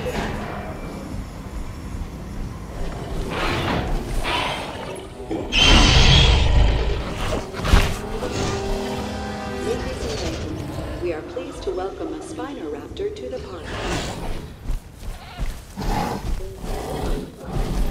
Ladies and gentlemen, we are pleased to welcome a Spinoraptor to the park.